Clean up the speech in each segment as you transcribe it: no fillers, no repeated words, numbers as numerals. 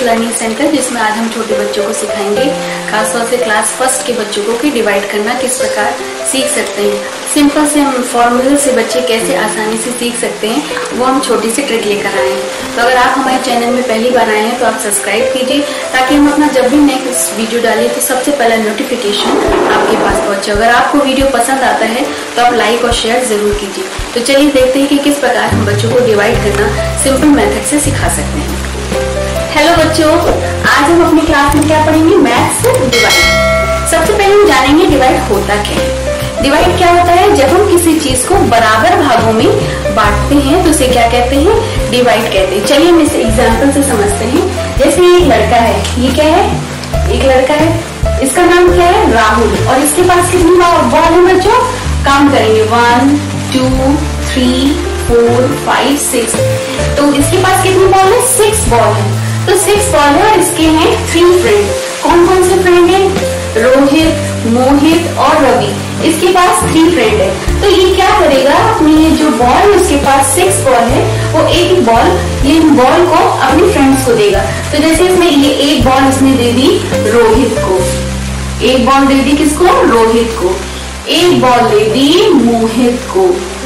Learning centre, जिसमें आज हम छोटे बच्चों को सिखाएंगे, खासतौर से क्लास फर्स्ट के बच्चों को कि डिवाइड करना किस प्रकार सीख सकते हैं। सिंपल से फॉर्मूले से बच्चे कैसे आसानी से सीख सकते हैं, वो हम छोटी सी ट्रिक लेकर आए हैं। तो अगर आप हमारे चैनल में पहली बार आए हैं तो आप सब्सक्राइब कीजिए, ताकि हम अपना जब भी नेक्स्ट वीडियो डालें तो सबसे पहला नोटिफिकेशन आपके पास पहुंचे। अगर आपको वीडियो पसंद आता है तो आप लाइक और शेयर जरूर कीजिए। तो चलिए देखते हैं कि किस प्रकार हम बच्चों को डिवाइड करना सिंपल मेथड से सिखा सकते हैं। हेलो बच्चों, आज हम अपनी क्लास में क्या पढ़ेंगे? Maths divide. सबसे पहले हम जानेंगे डिवाइड होता क्या है। डिवाइड क्या होता है? जब हम किसी चीज को बराबर भागों में बांटते हैं तो उसे क्या कहते हैं? डिवाइड कहते हैं। चलिए हम इसे एग्जाम्पल से समझते हैं। जैसे एक लड़का है, ये क्या है? एक लड़का है, इसका नाम क्या है? राहुल। और इसके पास कितनी बॉल है बच्चों? काउंट करेंगे 1 2 3 4 5 6। तो इसके पास कितनी बॉल है? 6 बॉल है। तो 6 बॉल है और इसके हैं 3 फ्रेंड। कौन कौन से फ्रेंड है? रोहित, मोहित और रवि। इसके पास 3 फ्रेंड है। तो ये क्या करेगा? अपनी जो बॉल है उसके पास 6 बॉल है, वो एक बॉल ये बॉल को अपने फ्रेंड्स को देगा। तो जैसे इसमें ये एक बॉल इसने दे दी रोहित को, एक बॉल दे दी किसको? रोहित को। एक बॉल दे दी मोहित को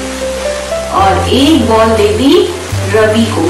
और एक बॉल दे दी रवि को।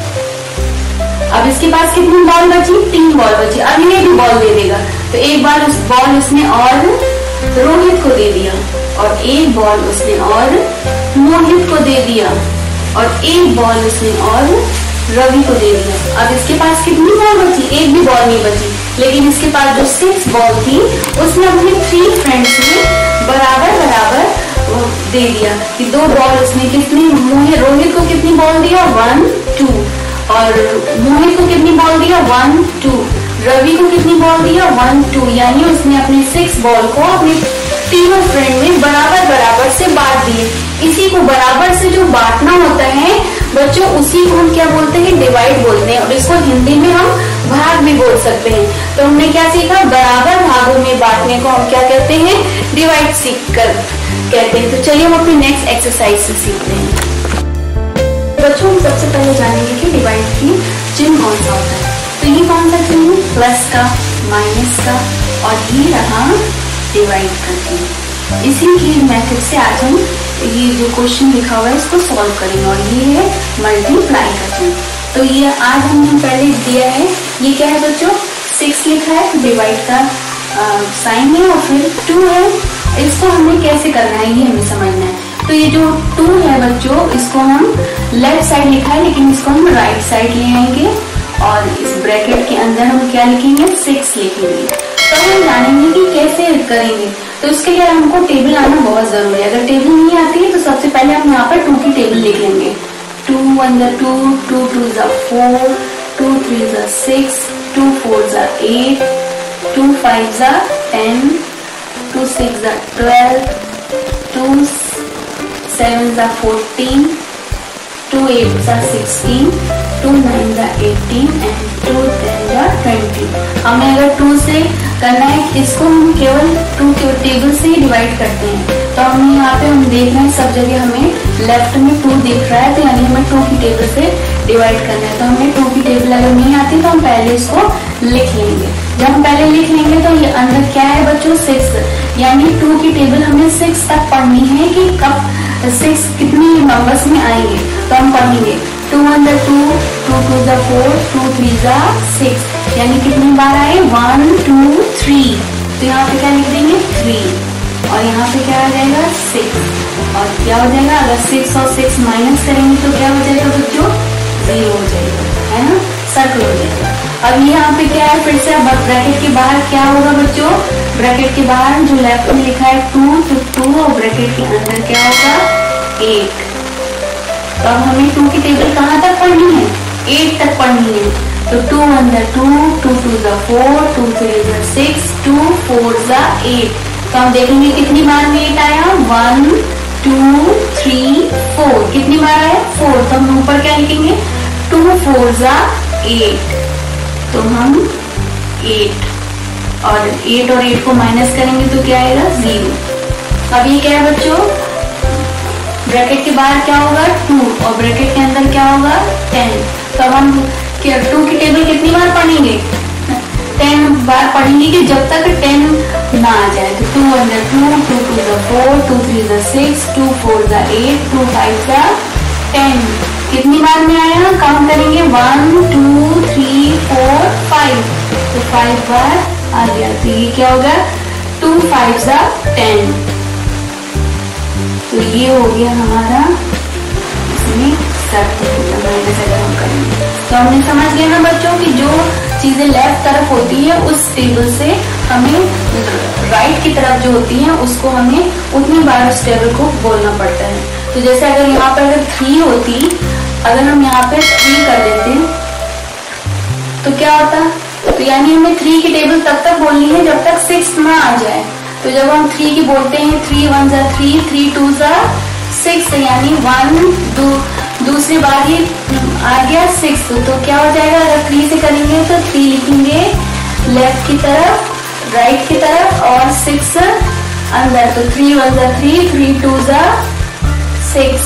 अब इसके पास कितनी बॉल बची? 3 बॉल बची। अब ये भी बॉल दे देगा। तो एक बार उस बॉल उसने और रोहित को दे दिया और एक बॉल उसने और मोहित को दे दिया और एक बॉल उसने और रवि को दे दिया। अब इसके पास कितनी बॉल बची? एक भी बॉल नहीं बची। लेकिन इसके पास जो 6 बॉल थी उसने अपने 3 फ्रेंड्स में बराबर बराबर दे दिया कि 2 बॉल उसने कितनी, रोहित को कितनी बॉल दिया? 1 2 और मोहित को कितनी बॉल दिया? 1 2। रवि को कितनी बॉल दिया? 1 2। यानी उसने अपने 6 बॉल को अपने तीनों फ्रेंड में बराबर बराबर से बांट दिए। इसी को बराबर से जो बांटना होता है बच्चों, उसी को हम क्या बोलते हैं? डिवाइड बोलते हैं। और इसको हिंदी में हम भाग भी बोल सकते हैं। तो हमने क्या सीखा? बराबर भागों में बांटने को हम क्या कहते हैं? डिवाइड सीख कर कहते हैं। तो चलिए हम अपनी नेक्स्ट एक्सरसाइज से सीखते हैं। बच्चों, हम सबसे पहले जानेंगे कि डिवाइड की चिन्ह कौन सा होता है। तो ये कौन सा चिन्ह है? प्लस का, माइनस का, और ये रहा डिवाइड करके। इसी के मेथड से आज हम ये जो क्वेश्चन लिखा हुआ है इसको सॉल्व करेंगे। और ये है मल्टीप्लाई का चिन्ह। तो ये आज हमने पहले दिया है, ये क्या है बच्चों? 6 लिखा है, डिवाइड का साइन है और फिर 2 है। इसको हमें कैसे करना है ये हमें समझना है। तो ये जो 2 है बच्चों, इसको हम लेफ्ट साइड लिखा है, लेकिन इसको हम राइट साइड ले आएंगे और इस ब्रैकेट के अंदर हम क्या लिखेंगे? 6 लिखेंगे। तो हम जानेंगे कि कैसे करेंगे। तो इसके लिए हमको टेबल आना बहुत जरूरी है। अगर टेबल नहीं आती है तो सबसे पहले हम यहाँ पर 2 की टेबल लिख लेंगे। 2 1 2 2 2 4 2 3 6 2 4 8 2 5 10 2 6 12 2 7 14 2 8 16 2 9 18 एंड 2 10 20। हमें अगर 2 से करना है, इसको हम केवल 2 के टेबल से ही डिवाइड करते हैं। तो हमें यहाँ पे हम देख रहे हैं सब जगह हमें लेफ्ट में 2 दिख रहा है, तो यानी हमें 2 की टेबल से डिवाइड करना है। तो हमें 2 की टेबल अगर नहीं आती तो हम पहले इसको लिख लेंगे। जब हम पहले लिख लेंगे तो ये अंदर क्या है बच्चों? 6। यानी 2 की टेबल हमें 6 तक पढ़नी है कि कब 6 कितनी नंबर्स में आएंगे। तो हम पढ़ेंगे 2 1 2 2 2 4 2 3 6। यानी कितनी बार आए? 1 2 3। तो यहाँ पे क्या लिख देंगे? 3 और यहाँ पे क्या आ जाएगा? 6। और क्या हो जाएगा? अगर 6 और 6 माइनस करेंगे तो क्या हो जाएगा बच्चों? 0 हो जाएगा, है ना? सर्कल हो जाएगा। अब यहाँ पे क्या है? फिर से अब ब्रैकेट के बाहर क्या होगा बच्चों? ब्रैकेट के बाहर जो लेफ्ट में लिखा है 2 तो 2 और ब्रैकेट के अंदर क्या होगा? 8। तो अब हमें 2 की टेबल कहाँ तक पढ़नी है? 8 तक पढ़नी है। तो 2 1 2 2 2 4 2 3 6 2 4 8। तो हम देखेंगे कितनी बार में 8 आया? 1 2 3 4। कितनी बार आया? 4। तो हम ऊपर क्या लिखेंगे? 2 4 8। तो हम 8 और 8 को माइनस करेंगे तो क्या आएगा? 0। अब ये क्या है बच्चों? ब्रैकेट के बाहर क्या होगा? 2 और ब्रैकेट के अंदर क्या होगा? 10। तो अब हम कि 2 की टेबल कितनी बार पढ़ेंगे, 10 बार पढ़ेंगे कि जब तक 10 ना आ जाए। तो 2 × 2, 2 × 2 = 4, 2 × 3 = 6, 2 × 4 = 8, 2 × 5 = 10। कितनी बार में आया, काउंट करेंगे 1 2 3 4 5, तो 5 बार आ गया। तो ये क्या होगा, 2 × 5 = 10। तो ये हो गया हमारा इसमें सर्कल माइनस अगर हम करेंगे। तो हमने समझ गया ना बच्चों कि जो चीजें लेफ्ट तरफ होती है उस टेबल से हमें राइट की तरफ जो होती है उसको हमें उतनी बार उस टेबल को बोलना पड़ता है। तो जैसे अगर यहाँ पर अगर 3 होती, अगर हम यहाँ पे 3 कर देते तो क्या होता, तो यानी हमें 3 की टेबल तब तक बोलनी है जब तक 6 ना आ जाए। तो जब हम 3 की बोलते हैं 3 × 1 = 3, 3 × 2 = 6, यानी 1 दूसरी बार ही आ गया 6। तो क्या हो जाएगा, अगर 3 से करेंगे तो 3 लिखेंगे लेफ्ट की तरफ, राइट की तरफ और 6 अंदर। तो 3 × 1 = 3, 3 × 2 = 6।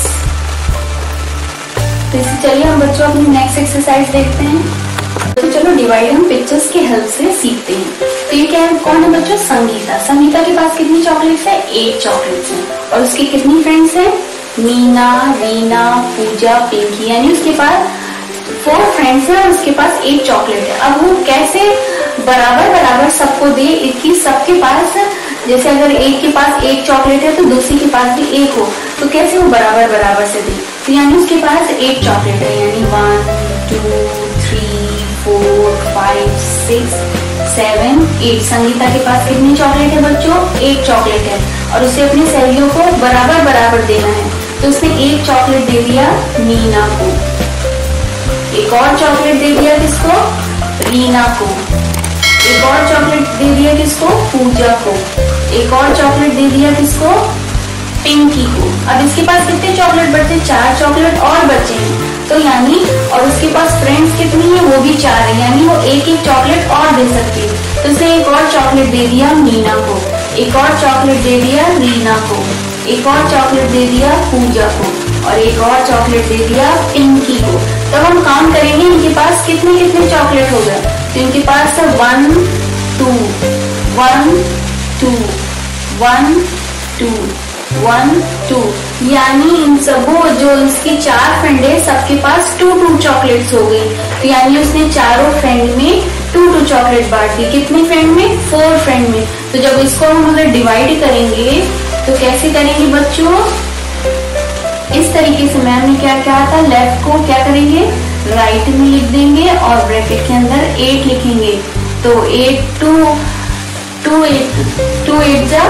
तो इसे चलिए हम बच्चों अपनी नेक्स्ट एक्सरसाइज देखते हैं। तो चलो डिवाइड हम पिक्चर्स की हेल्प से सीखते हैं। तो ये क्या है, कौन है बच्चों, संगीता। संगीता के पास कितनी चॉकलेट्स है, 8 चॉकलेट्स हैं। और उसकी कितनी फ्रेंड्स हैं, मीना, रीना, पूजा, पिंकी, यानी उसके पास 4 फ्रेंड्स हैं और उसके पास 8 चॉकलेट है। अब वो कैसे बराबर बराबर सबको दे, इसकी सबके पास, जैसे अगर एक के पास 1 चॉकलेट है तो दूसरी के पास भी 1 हो, तो कैसे वो बराबर बराबर से दे। तो यानी उसके पास 8 चॉकलेट है, यानी 1 2 3 4 5 6 7 8। संगीता के पास कितनी चॉकलेट है बच्चों, 8 चॉकलेट है और उसे अपनी सहेलियों को बराबर बराबर देना है। तो उसने 1 चॉकलेट दे दिया मीना को, एक और चॉकलेट दे दिया किसको, रीना को, एक और चॉकलेट दे दिया किसको, पूजा को, एक और चॉकलेट दे दिया किसको, पिंकी को। अब इसके पास कितने चॉकलेट बचे, 4 चॉकलेट और बचे हैं। तो यानी और उसके पास फ्रेंड्स कितनी है, वो भी 4 है, यानी वो एक एक चॉकलेट और दे सकती है। तो उसे एक और चॉकलेट दे दिया मीना को, एक और चॉकलेट दे दिया रीना को, एक और चॉकलेट दे दिया पूजा को और एक और चॉकलेट दे दिया पिंकी को। तब हम काउंट करेंगे इनके पास कितने कितने चॉकलेट हो गए। तो इनके पास है 1 2 1 2 1 2 1 2, यानी इन सबों जो इसकी 4 फ्रेंड है सबके पास 2 चॉकलेट्स हो गई। तो यानी उसने चारों फ्रेंड में 2 चॉकलेट बांट दी। कितने फ्रेंड में, 4 फ्रेंड में। तो जब इसको हम अगर डिवाइड करेंगे तो कैसे करेंगे बच्चों, इस तरीके से मैम ने क्या कहा था, लेफ्ट को क्या करेंगे, राइट में लिख देंगे और ब्रैकेट के अंदर 8 लिखेंगे। तो 8 2 8 2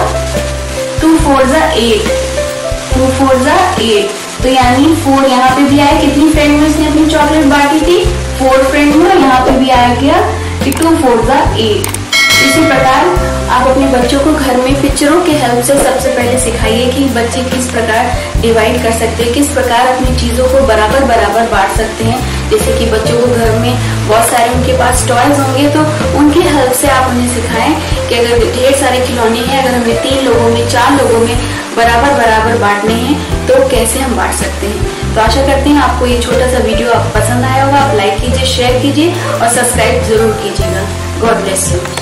4 = 8, 2 4 = 8। तो यानी 4 यहाँ पे भी आया, कितनी फ्रेंड में उसने अपनी चॉकलेट बांटी थी, 4 फ्रेंड में, यहाँ पे भी आ गया कि 2 4 = 8। इसी प्रकार आप अपने बच्चों को घर में पिक्चरों के हेल्प से सबसे पहले सिखाइए कि बच्चे किस प्रकार डिवाइड कर सकते हैं, किस प्रकार अपनी चीजों को बराबर बराबर बांट सकते हैं। जैसे कि बच्चों को घर में बहुत सारे उनके पास टॉयज होंगे तो उनकी हेल्प से आप उन्हें सिखाएं कि अगर ढेर सारे खिलौने हैं, अगर हमें 3 लोगों में 4 लोगों में बराबर बराबर बांटने हैं तो कैसे हम बांट सकते हैं। तो आशा करते हैं आपको ये छोटा सा वीडियो पसंद आया होगा। आप लाइक कीजिए, शेयर कीजिए और सब्सक्राइब जरूर कीजिएगा। God bless you.